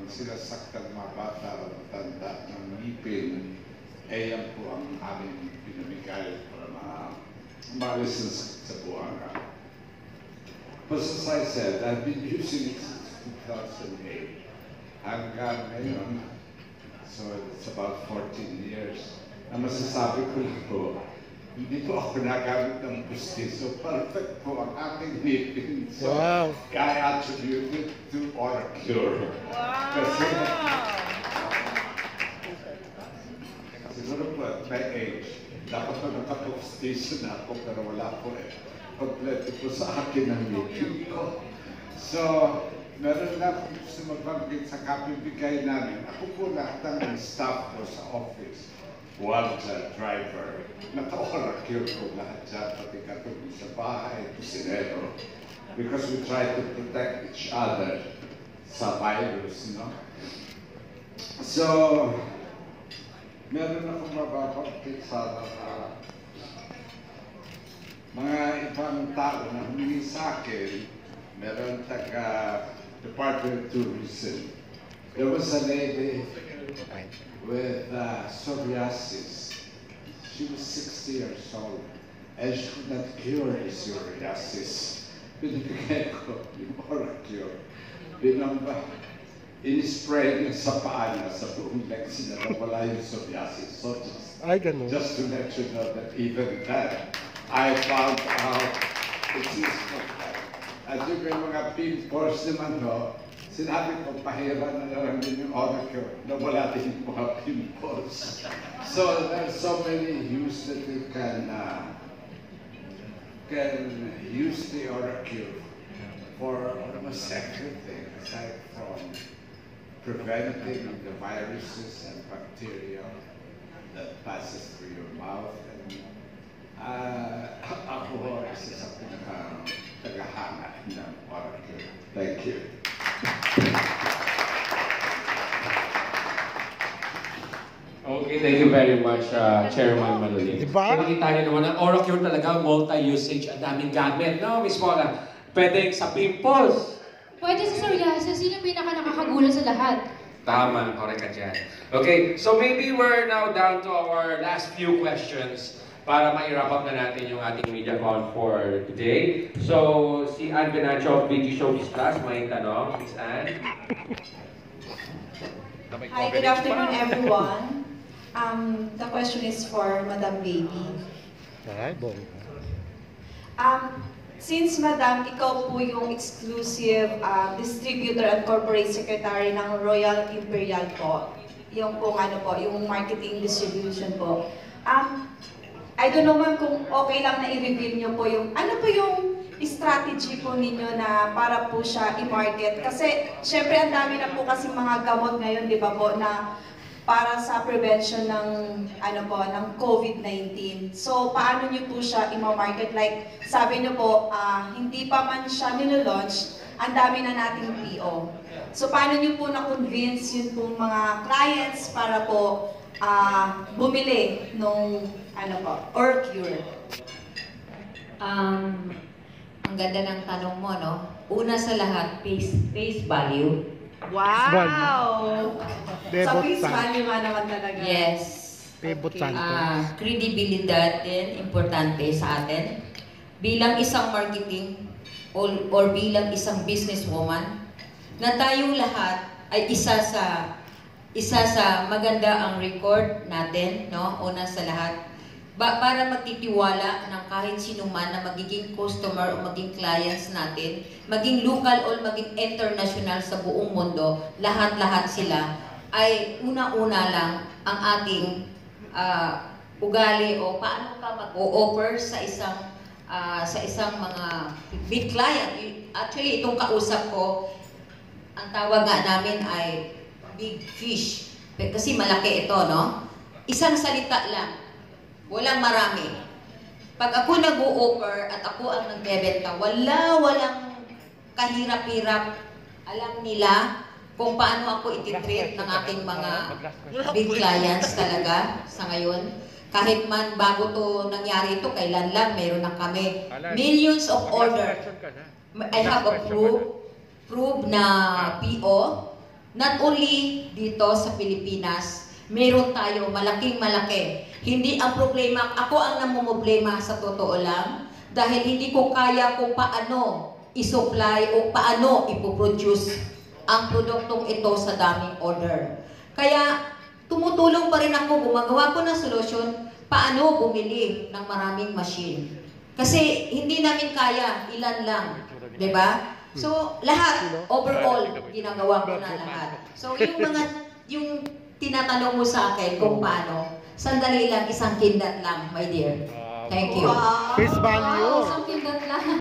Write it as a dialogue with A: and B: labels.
A: sinasaktan mga bata o matanda ng ngipin, yan po ang aming pinamigay para ma-lessons sa buwangan. But as I said, I've been using it since 2008 hanggang ngayon. So it's about 14 years. Ang masasabi ko lang po, hindi po ako nagamit ng bustiso. Perfect po ang aking ngipin. So wow. I attribute it to OraCure.
B: Wow!
A: Kasi, siguro po at my age, dapat po nakapag-bustiso na ako, pero wala po eh. Kompleto po sa akin ang ngipin ko. So, meron na akong gusto magbanggit sa kapibigay namin. Ako po lahat ng staff ko sa office, Walter, driver, naka-OraCure ko lahat dyan, pati katuloy sa bahay, kusinero. Because we try to protect each other sa virus, no? So, meron akong mababanggit sa mga ibang tao na humingi sa akin. Meron taga Department of Tourism. There was a lady with psoriasis. She was 60 years old and she could not cure the psoriasis. Binibigay ko yung OraCure. Binamba, in-spray niya sa paa niya, sa buong legs niya, wala yung psoriasis. So just to let you know that even then, I found out it is at yung mga pimples naman no, sinabi ko, pahiran na lang din yung OraCure na wala din yung mga pimples. So there's so many use that you can use the OraCure for almost everything aside from preventing the viruses and bacteria that passes through your mouth. And ako isa sa tagahanga ng OraCure. Thank you.
C: Okay, thank you very much, Chairman Manolin. Nakikita niyo naman ang OraCure talaga, multi-usage, ang daming gamit, no, Miss Paula? Pwede sa pimples.
D: Pwede sa psoriasis, yun yung pinaka-nakakagulo sa lahat.
C: Tama, correct ka dyan. Okay, so maybe we're now down to our last few questions para ma-wrap up na natin yung ating media con for today. So, si Ann Benacho of BG Showbiz Plus, may tanong. Miss Ann?
E: Hi, good afternoon everyone. The question is for Madam Baby. Since Madam, ikaw po yung exclusive distributor at corporate secretary ng Royal Imperial po, yung pong ano po, yung marketing distribution po. I don't know ma'am kung okay lang na i-reveal nyo po yung, ano po yung strategy po ninyo na para po siya i-market? Kasi syempre ang dami na po kasi mga gamot ngayon, di ba po, na para sa prevention ng, ano po, ng COVID-19. So paano nyo po siya i-market? Like sabi nyo po, hindi pa man siya nilo-launch, ang dami na nating PO. So paano nyo po na-convince yun pong mga clients para po bumili nung ano po, OraCure?
F: Ang ganda ng tanong mo, no? Una sa lahat, face value.
E: Wow! Sa face value nga naman talaga.
F: Yes. Kredibilidad din, importante sa atin. Bilang isang marketing or bilang isang businesswoman, na tayong lahat ay isa sa maganda ang record natin, no? Una sa lahat. Para magtitiwala ng kahit sino man na magiging customer o maging clients natin, maging local o maging international sa buong mundo, lahat-lahat sila ay una-una lang ang ating ugali o paano ka mag-o-offer sa isang mga big client. Actually, itong kausap ko, ang tawag nga namin ay big fish. Kasi malaki ito, no? Isang salita lang. Walang marami. Pag ako nag-o-offer at ako ang nagbebenta, walang kahirap-hirap. Alam nila kung paano ako ititreat ng aking mga big clients talaga sa ngayon. Kahit man bago to nangyari ito, kailan lang, meron na kami millions of order. I have a proof na PO not only dito sa Pilipinas, meron tayo malaking-malaki. Hindi ang problema, ako ang namumblema sa totoo lang, dahil hindi ko kaya kung paano i-supply o paano ipoproduce ang produktong ito sa daming order. Kaya tumutulong pa rin ako, gumagawa ko ng solusyon, paano bumili ng maraming machine. Kasi hindi namin kaya, ilan lang, 'di ba? So, lahat, overall, ginagawa ko na lahat. So, yung tinatanong mo sa akin kung paano, sandali lang, isang kindat lang, my dear. Thank you.
E: Wow.
B: Face value.
D: Wow, something that lang.